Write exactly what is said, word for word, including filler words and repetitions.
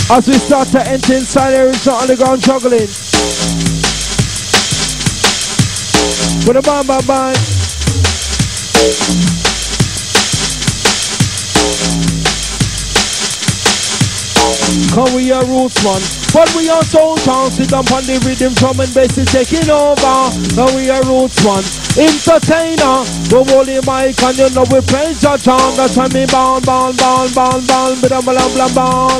As we start to enter inside there is some underground juggling. With a bang bang bang. Cause we are roots man, but we are soul town. Sit down on the rhythm, drum and bass is taking over. Now we are roots man, entertainer. The holy mic and you know we praise your tongue. That's why me ball, ball, ball, ball, ball, blah, blah, blah, ball.